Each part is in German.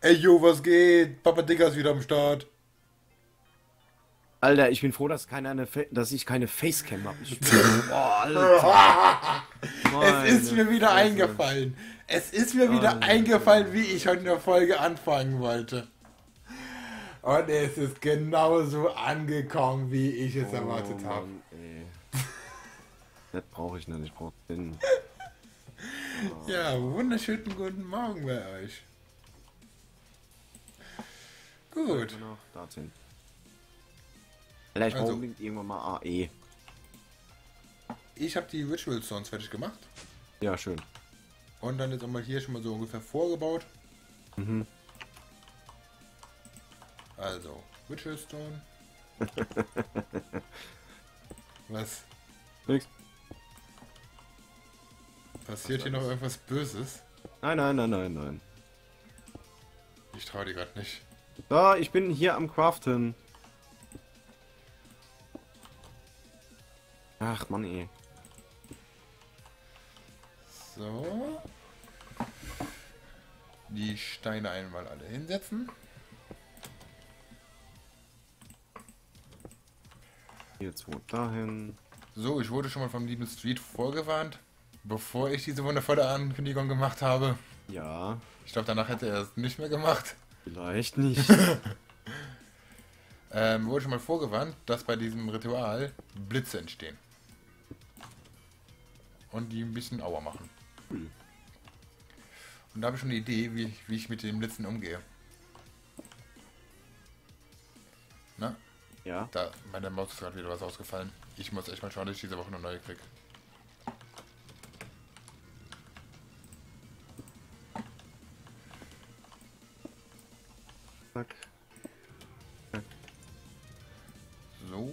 Ey, yo, was geht? Papa Dicker ist wieder am Start. Alter, ich bin froh, dass ich keine Facecam habe. Boah, Alter. Es ist Meine mir wieder Fresse. eingefallen. Es ist mir wieder Alter. eingefallen, wie ich heute in der Folge anfangen wollte. Und es ist genauso angekommen, wie ich es Oh erwartet habe. Mann, ey. Das brauche ich nicht. Ich brauche den. Ja, wunderschönen guten Morgen bei euch. Gut, Noch dorthin. Alter, ich brauche also unbedingt irgendwann mal AE. ich habe die Ritual Stones fertig gemacht. Ja, schön. Und dann jetzt auch mal hier schon mal so ungefähr vorgebaut. Mhm. Also, Ritual Stone. Was? Nix. Passiert hier noch irgendwas Böses? Nein, nein, nein, nein, nein. Ich traue dir gerade nicht. So, ich bin hier am Craften. Ach, Mann, ey. So. Die Steine einmal alle hinsetzen. Hier 2 dahin. So, ich wurde schon mal vom lieben Street vorgewarnt, bevor ich diese wundervolle Ankündigung gemacht habe. Ja, Ich glaube, danach hätte er es nicht mehr gemacht. vielleicht nicht. Wurde schon mal vorgewarnt, dass bei diesem Ritual Blitze entstehen. Und die ein bisschen Aua machen. Cool. Und da habe ich schon eine Idee, wie ich mit den Blitzen umgehe. Na, Ja. da, meine Maus ist gerade wieder was ausgefallen. Ich muss echt mal schauen, dass ich diese Woche eine neue krieg. Zack. So.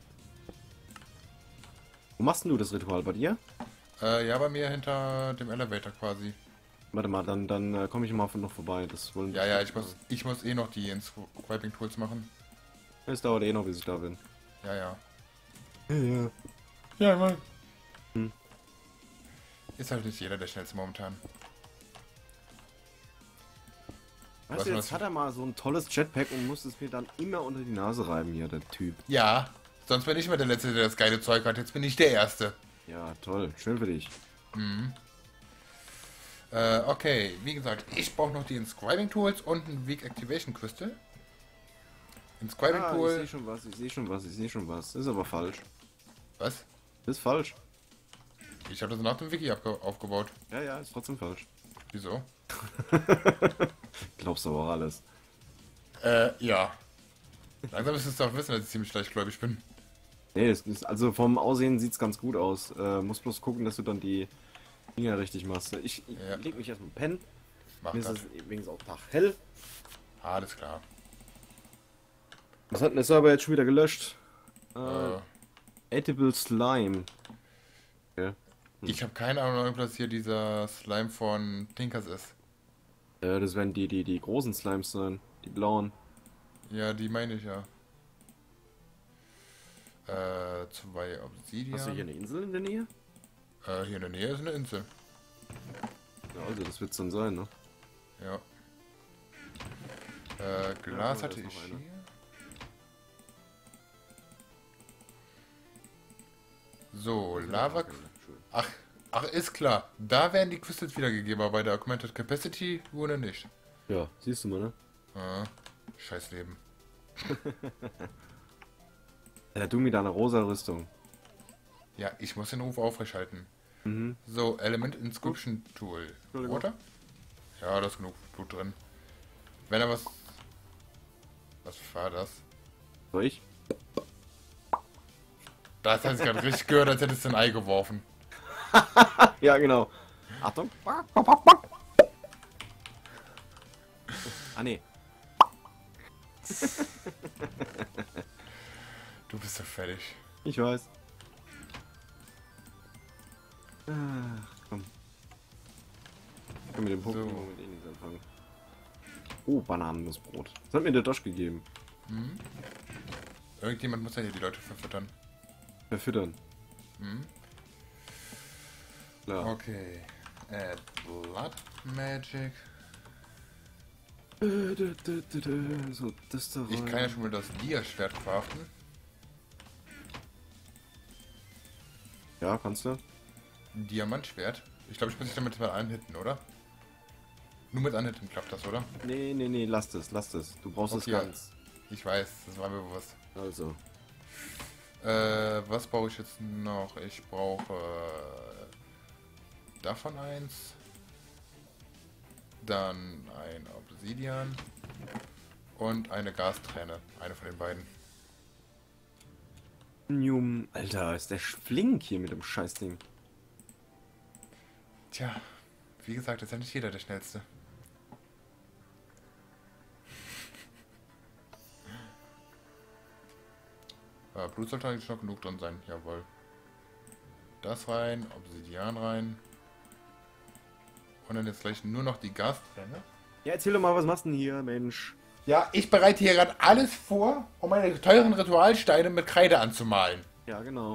Wo machst denn du das Ritual bei dir? Ja, bei mir hinter dem Elevator quasi. Warte mal, dann komme ich mal noch vorbei. Das wollen Ja, ja, ich muss eh noch die Inscribing Tools machen. Es dauert eh noch, bis ich da bin. Ja, ja. Ja. Ja, Mann. Hm. Ist halt nicht jeder der schnellste momentan. Weißt du, jetzt hat er mal so ein tolles Jetpack und muss es mir dann immer unter die Nase reiben hier, der Typ. Ja, sonst bin ich immer der Letzte, der das geile Zeug hat. Jetzt bin ich der Erste. Ja, toll. Schön für dich. Okay, wie gesagt, ich brauche noch die Inscribing Tools und ein Weak Activation Crystal. Inscribing Ich Tool. sehe schon was, ich sehe schon was, ich sehe schon was. Das ist aber falsch. Was? Das ist falsch. Ich habe das nach dem Wiki aufgebaut. Ja, ja, ist trotzdem falsch. Wieso? Glaubst du aber auch alles. Ja. Langsam ist es doch wissen, dass ich ziemlich leichtgläubig bin. Nee, also vom Aussehen sieht es ganz gut aus. Muss bloß gucken, dass du dann die Dinger richtig machst. Ich Ja. leg mich erstmal pennen. Mach Mir ist das. es übrigens auch Tag hell. Alles klar. Was hat denn der Server jetzt schon wieder gelöscht? Äh, Edible Slime. Okay. Ich habe keine Ahnung, ob das hier dieser Slime von Tinkers ist. Das werden die großen Slimes sein. Die blauen. Ja, die meine ich ja. 2 Obsidian. Hast du hier eine Insel in der Nähe? Hier in der Nähe ist eine Insel. Ja, also das wird's dann sein, ne? Ja. Glas da hatte ist ich noch hier. eine. So, Lava. Schön. Ach, ist klar. Da werden die Crystals wiedergegeben, aber bei der Augmented Capacity wurde nicht. Ja, siehst du mal, ne? Scheiß Leben. Ja, du mit deiner rosa Rüstung. Ja, ich muss den Ruf aufrechthalten. Mhm. So, Element Inscription Tool. Entschuldigung. Oder? Ja, da ist genug Blut drin. Wenn er was... Was war das? Soll ich? Das hat sich gerade richtig gehört, als hättest du ein Ei geworfen. Ja, genau. Achtung. Ah, nee. Du bist so fertig. Ich weiß. Ach, komm. Ich kann mit dem Punkt So. im Moment eh nichts anfangen. Oh, Bananennussbrot. Das hat mir der Dosch gegeben. Irgendjemand muss ja hier die Leute verfüttern. Verfüttern. Klar. Okay. Add Blood Magic. So, das da rein. Ich kann ja schon mal das Dia-Schwert craften. Ja, kannst du? Ein Diamantschwert. Ich glaube, ich muss mich damit mal anhitten, oder? Nur mit anhitten klappt das, oder? Nee, lass das. Du brauchst es Okay. ganz. Ich weiß, das war mir bewusst. Also. Was brauche ich jetzt noch? Ich brauche davon eins. Dann ein Obsidian. Und eine Gasträne. Eine von den beiden. Alter, ist der flink hier mit dem Scheißding. Tja, wie gesagt, ist ja nicht jeder der Schnellste. Blut sollte eigentlich noch genug drin sein, jawohl. Das rein, Obsidian rein. Und dann jetzt gleich nur noch die Gasträne. Ja, erzähl doch mal, was machst du denn hier, Mensch? Ja, ich bereite hier gerade alles vor, um meine teuren Ritualsteine mit Kreide anzumalen. Ja, genau.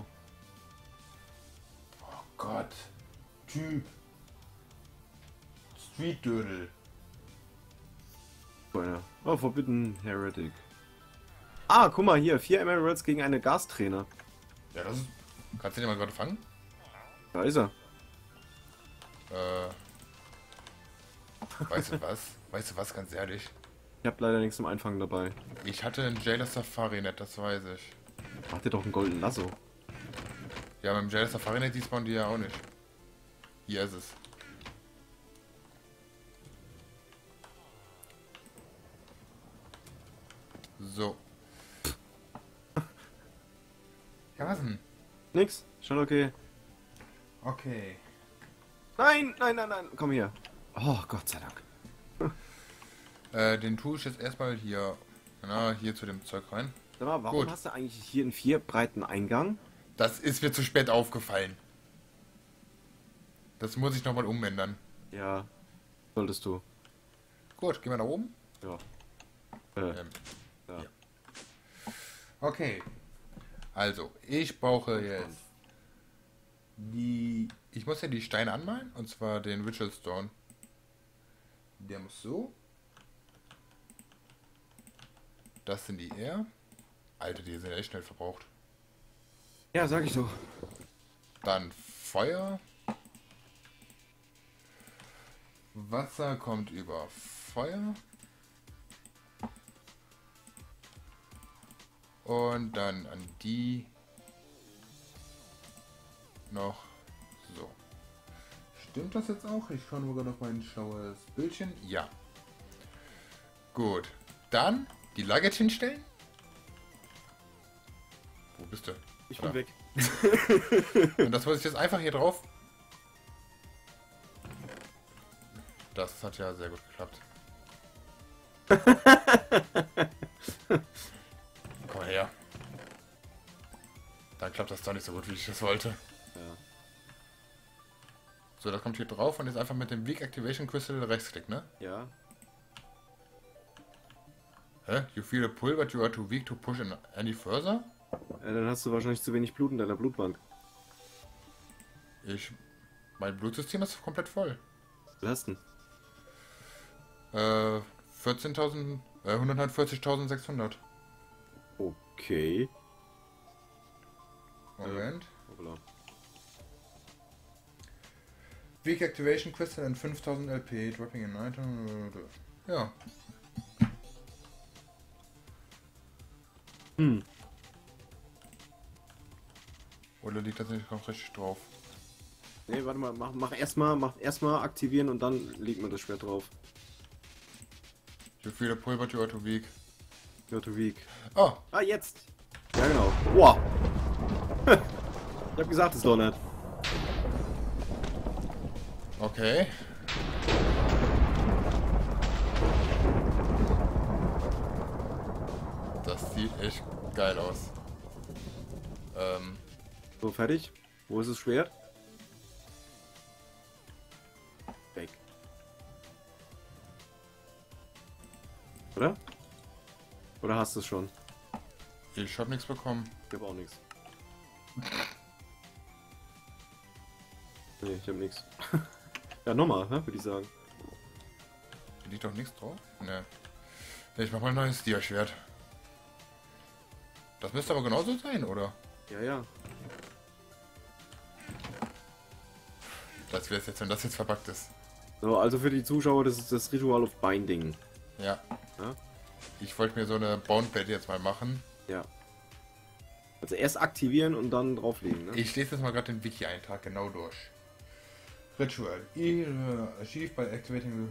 Oh Gott. Typ. Street-Dödel. Oh, Forbidden Heretic. Ah, guck mal hier, 4 Emeralds gegen eine Gasträne. Ja, das ist... Kannst du den mal gerade fangen? Da ist er. Weißt du was? Weißt du was, ganz ehrlich? Ich hab leider nichts zum Einfangen dabei. Ich hatte einen Jailer Safari Net, das weiß ich. Mach dir doch einen golden Lasso. Ja, beim Jailer Safari Net spawnen die ja auch nicht. Hier ist es. So. Ja, was denn? Nix? Schon okay. Okay. Nein, komm hier. Oh, Gott sei Dank. Den tue ich jetzt erstmal hier, hier zu dem Zeug rein. Sag mal, warum Gut. hast du eigentlich hier einen 4 breiten Eingang? Das ist mir zu spät aufgefallen. Das muss ich nochmal umändern. Ja, solltest du. Gut, gehen wir nach oben. Ja. Ja. Ja. Okay. Also, ich brauche jetzt die... Ich muss ja die Steine anmalen, und zwar den Ritual Stone. Der muss so. Das sind die eher. Alter, die sind echt schnell verbraucht. Ja, sag ich doch. Dann Feuer. Wasser kommt über Feuer. Und dann an die noch so. Stimmt das jetzt auch? Ich schaue nur gerade auf mein schlaues Bildchen. Ja. Gut. Dann die Luggage hinstellen. Wo bist du? Ich bin weg. Und das muss ich jetzt einfach hier drauf. Das hat ja sehr gut geklappt. Komm mal her. Dann klappt das doch nicht so gut, wie ich das wollte. Ja. So, das kommt hier drauf und jetzt einfach mit dem Weak Activation Crystal rechtsklick, ne? Ja. Hä? You feel a pull, but you are too weak to push any further? Dann hast du wahrscheinlich zu wenig Blut in deiner Blutbank. Mein Blutsystem ist komplett voll. Was hast du denn? 14.000, 140.600. Okay. Moment. Hoppla. Weak Activation Crystal and 5000 LP, dropping in item. Ja. Oder liegt das nicht noch richtig drauf? Nee, warte mal, mach erstmal aktivieren und dann legt man das Schwert drauf. You feel a pull, but you are too weak. You're too weak. Oh, Ah, jetzt! Ja, genau. Wow! Ich hab gesagt, es doch nicht. okay. Das sieht echt geil aus. So, fertig. Wo ist das Schwert? Weg. Oder? Oder hast du es schon? Ich hab nichts bekommen. Ich hab auch nichts. Nee, ich hab nichts. Ja, nochmal, ne, würde ich sagen. Hier liegt doch nichts drauf? Ne. Ich mach mal ein neues Dia-Schwert. Das müsste aber genauso sein, oder? Ja, ja. Das wäre es jetzt, wenn das jetzt verpackt ist. So, also für die Zuschauer, das ist das Ritual of Binding. Ja. Ja? Ich wollte mir so eine Boundplate jetzt mal machen. Ja. Also erst aktivieren und dann drauflegen, ne? Ich lese jetzt mal gerade den Wiki-Eintrag genau durch. Ritual. Achieved by activating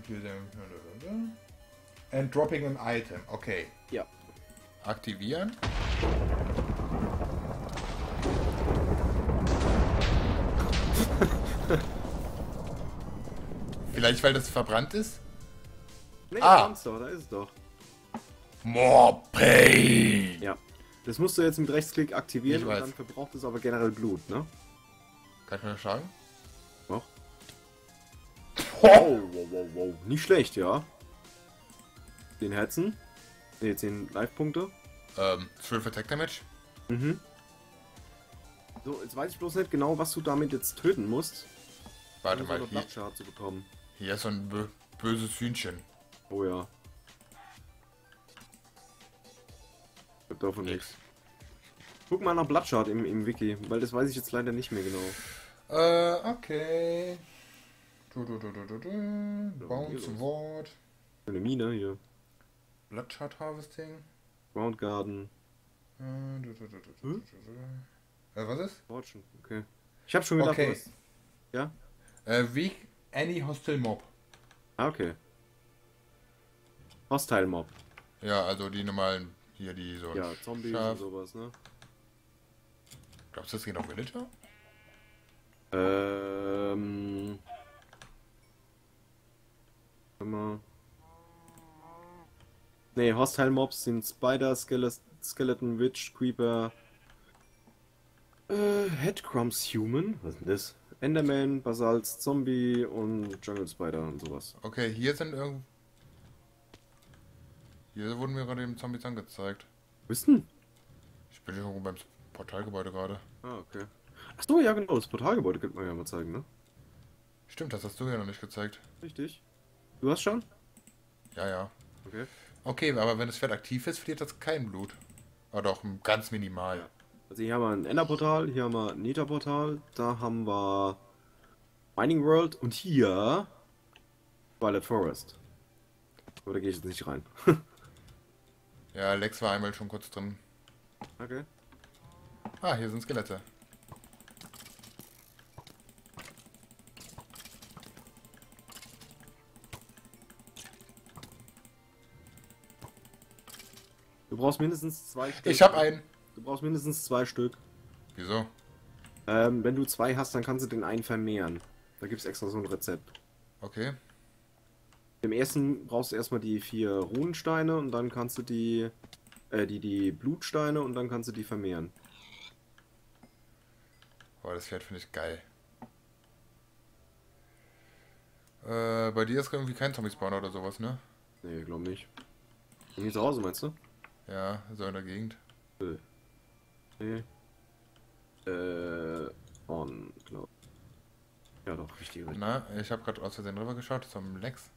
and dropping an item. Okay. Ja. Aktivieren. Vielleicht weil das verbrannt ist? Nee, Ah. da ist es doch. More pain! Ja. Das musst du jetzt mit Rechtsklick aktivieren Ich und weiß. dann verbraucht es aber generell Blut, ne? Kann ich mir das sagen? Doch. Oh, wow, wow, wow. Nicht schlecht, ja. 10 Herzen. Ne, 10 Live-Punkte. 12 Attack Damage. Mhm. So, jetzt weiß ich bloß nicht genau, was du damit jetzt töten musst, Warte um so mal, eine Blattschart zu bekommen. hier ist so ein böses Hühnchen. Oh ja. Ich hab davon nichts. Guck mal nach Bloodshot im Wiki, weil das weiß ich jetzt leider nicht mehr genau. Okay. Bounce Ward. Eine Mine hier. Bloodshot Harvesting. Ground Garden. Was ist? Fortune, okay. Ich hab schon gedacht, Okay. was. Ja? Weak any hostile mob. Ah, okay. Hostile Mob. Ja, also die normalen, hier die so. Ja, Zombies Schaf. und sowas, ne? Glaubst du, das geht auf Villager? Warte mal. Ne, Hostile Mobs sind Spider, Skeleton, Witch, Creeper, Headcrumbs Human, was ist denn das? Enderman, Basalt, Zombie und Jungle Spider und sowas. Okay, hier sind irgendwo. Hier wurden mir gerade eben Zombies angezeigt. Wo bist denn? Ich bin irgendwo beim Portalgebäude gerade. Ah, okay. Achso, ja genau, das Portalgebäude könnte man ja mal zeigen, ne? Stimmt, das hast du ja noch nicht gezeigt. Richtig. Du hast schon? Ja, ja. Okay. Okay, aber wenn das Schwert aktiv ist, verliert das kein Blut. Aber doch ganz minimal. Ja. Also hier haben wir ein Enderportal, hier haben wir ein Netherportal, da haben wir Mining World und hier Twilight Forest. Aber da gehe ich jetzt nicht rein. Ja, Lex war einmal schon kurz drin. Okay. Ah, hier sind Skelette. Du brauchst mindestens 2 Stück. Ich hab einen. Du brauchst mindestens 2 Stück. Wieso? Wenn du 2 hast, dann kannst du den einen vermehren. Da gibt es extra so ein Rezept. Okay. Im ersten brauchst du erstmal die 4 Runensteine und dann kannst du die Blutsteine und dann kannst du die vermehren. Boah, das Pferd finde ich geil. Bei dir ist irgendwie kein Zombie-Spawner oder sowas, ne? Nee, glaub nicht. Und hier zu Hause, meinst du? Ja, so in der Gegend. Nee. On, glaub. Ja doch, richtig. Na, ich habe gerade aus Versehen rüber geschaut zum Lex.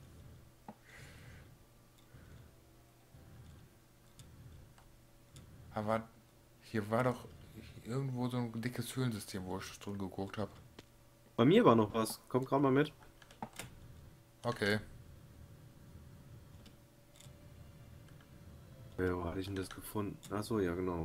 Aber hier war doch irgendwo so ein dickes Höhlensystem, wo ich drin geguckt habe. Bei mir war noch was. Komm gerade mal mit. Okay. Wo hatte ich denn das gefunden? Achso, ja genau.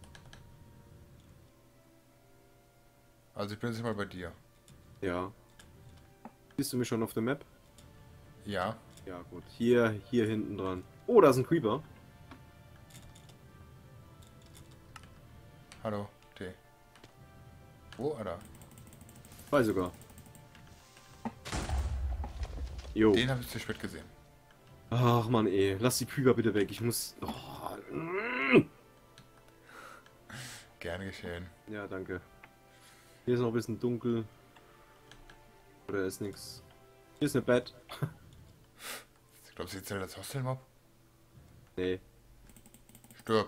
Also ich bin jetzt mal bei dir. Ja. Siehst du mich schon auf der Map? Ja. Ja, gut. Hier hinten dran. Oh, da ist ein Creeper. Hallo, T. Wo, Alter? 2 sogar. Jo. Den habe ich zu spät gesehen. Ach man, ey. Lass die Creeper bitte weg. Ich muss... Oh. Gerne geschehen. Ja, danke. Hier ist noch ein bisschen dunkel. Oder ist nix. Hier ist eine Bett. Ich glaube, sie zählt als Hostelmob. Nee. Stirb.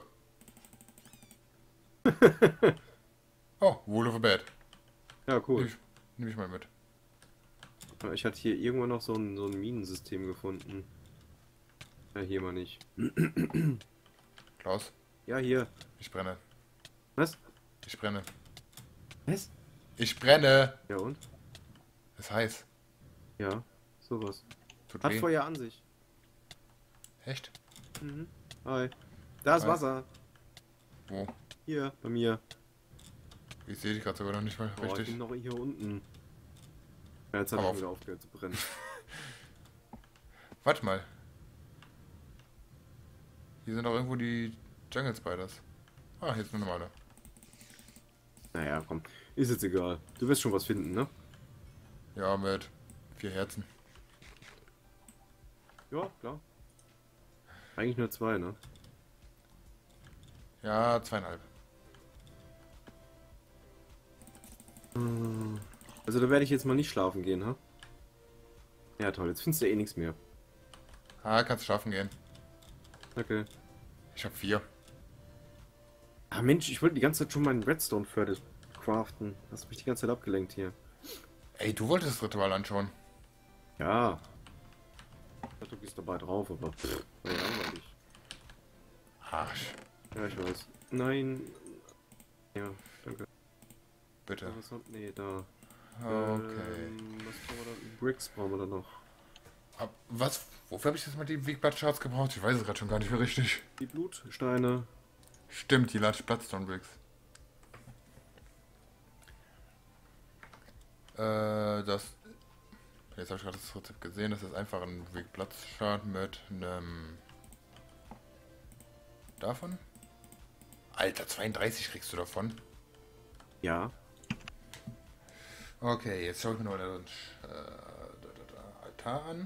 Oh, Wool of a Bed. Ja, cool. Nimm ich mal mit. Ich hatte hier irgendwo noch so ein Minensystem gefunden. Ja, hier mal nicht. Klaus, Ja, hier. ich brenne. Was? Ich brenne. Was? Ich brenne! Ja und? Ist heiß. Ja, sowas. Tut Hat weh. Feuer an sich. Echt? Mhm. Hi. Da ist Hi. Wasser. Wo? Hier, bei mir. Ich sehe dich gerade sogar noch nicht mal Oh, ich richtig. bin noch hier unten. Ja, jetzt hat Komm er auf. wieder aufgehört zu brennen. Warte mal. Hier sind doch irgendwo die Jungle Spiders. Ah, hier ist eine normale. Naja, komm. Ist jetzt egal. Du wirst schon was finden, ne? Ja, mit 4 Herzen. Ja, klar. Eigentlich nur 2, ne? Ja, 2,5. Also da werde ich jetzt mal nicht schlafen gehen, ha? Ja, toll. Jetzt findest du eh nichts mehr. Ah, kannst schlafen gehen. Okay. Ich habe 4. Ah, Mensch, ich wollte die ganze Zeit schon meinen Redstone fertig craften. Hast mich die ganze Zeit abgelenkt hier. Ey, du wolltest das Ritual anschauen. Ja. Ich dachte, du gehst dabei drauf, aber langweilig. Arsch. Ja, ich weiß. Nein. Ja, danke. Bitte. Was hat... Nee, da. Okay. Was brauchen wir da? Bricks brauchen wir da noch. Was? Wofür habe ich jetzt mal die Wegblattcharts gebraucht? Ich weiß es gerade schon gar nicht mehr richtig. Die Blutsteine. Stimmt, die Large Bloodstone Bricks. Das... Jetzt habe ich gerade das Rezept gesehen. Das ist einfach ein Wegblattchart mit einem... Davon? Alter, 32 kriegst du davon. Ja. Okay, jetzt schaue ich mir noch den Altar an.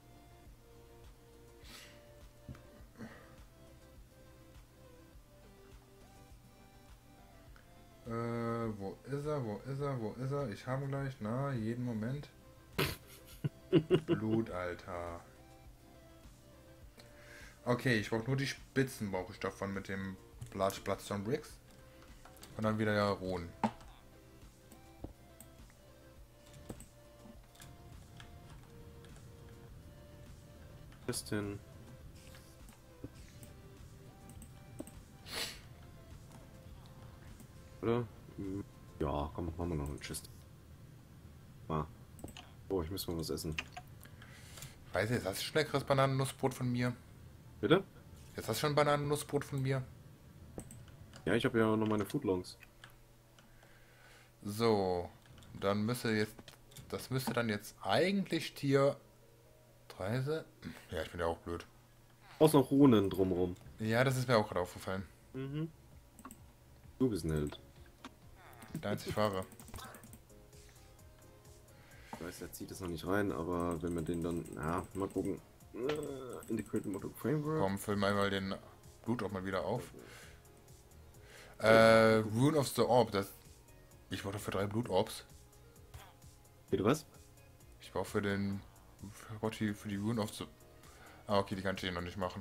Wo ist er? Wo ist er? Wo ist er? Ich habe gleich, na, jeden Moment. Blutaltar. Okay, ich brauche nur die Spitzen, brauche ich davon mit dem Large Bloodstone Bricks. Und dann wieder ja Ruhen. Was ist denn? Oder? Ja, komm, machen wir noch einen Chest. Ah. Oh, ich muss mal was essen. Weiß jetzt hast du schon leckeres Bananennussbrot von mir. Bitte? Jetzt hast du schon Bananennussbrot von mir. Ja, ich habe ja noch meine Footlongs. So, dann müsste jetzt, das müsste dann jetzt eigentlich Tier 30. Ja, ich bin ja auch blöd. Auß noch Runen drumrum. Ja, das ist mir auch gerade aufgefallen. Mhm. Du bist ein Held. Der einzig wahre. Ich weiß, er zieht es noch nicht rein, aber wenn wir den dann... Ja, mal gucken. Integrated Model Framework. Komm, füll mal den Blut auch mal wieder auf. Rune of the Orb, das. Ich brauche für 3 Blutorbs. Bitte was? Ich brauche für den. Für die Rune of the. Ah, okay, die kann ich hier noch nicht machen.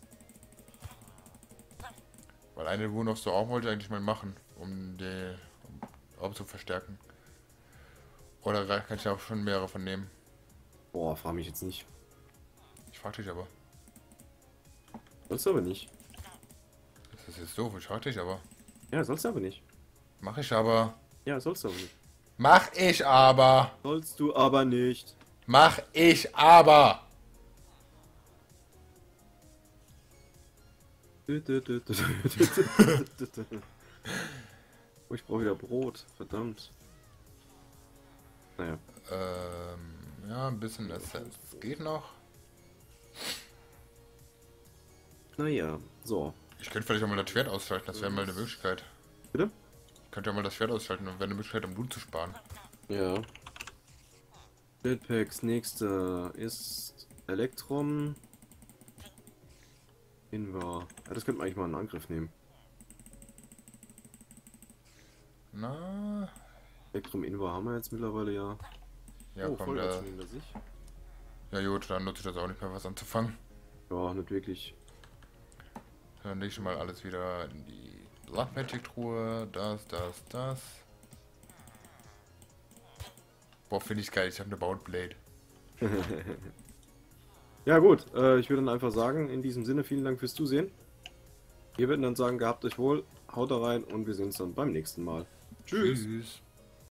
Weil eine Rune of the Orb wollte ich eigentlich mal machen, um die Orb zu verstärken. Oder kann ich auch schon mehrere von nehmen? Boah, frag mich jetzt nicht. Ich frag dich aber. Sollst du aber nicht. Das ist jetzt doof, ich frag dich aber. Ja, sollst du aber nicht. Mach ich aber. Ja, sollst du aber nicht. Mach ich aber. Sollst du aber nicht. Mach ich aber. Oh, ich brauche wieder Brot. Verdammt. Naja. Ja, ein bisschen Essenz geht noch. Naja, so. Ich könnte vielleicht auch mal das Schwert ausschalten, das wäre mal eine Möglichkeit. Bitte? Ich könnte ja mal das Schwert ausschalten, dann wäre eine Möglichkeit, um Blut zu sparen. Ja. Jetpacks, nächster ist Elektron. Invar. Ja, das könnte man eigentlich mal in Angriff nehmen. Na, Elektrum Invar haben wir jetzt mittlerweile ja. ja, Oh, komm, voll der. dazu hinter sich. Ja, gut, dann nutze ich das auch nicht mehr, was anzufangen. Ja, nicht wirklich. Dann lege ich mal alles wieder in die Blood Magic Truhe. Das. Boah, finde ich geil, ich habe eine Bound Blade. Ja gut, ich würde dann einfach sagen, in diesem Sinne vielen Dank fürs Zusehen. Wir würden dann sagen, gehabt euch wohl, haut da rein und wir sehen uns dann beim nächsten Mal. Tschüss. Tschüss.